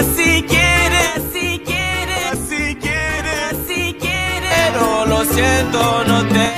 Así quiere, así quiere, así quiere, así quiere. Pero lo siento, no te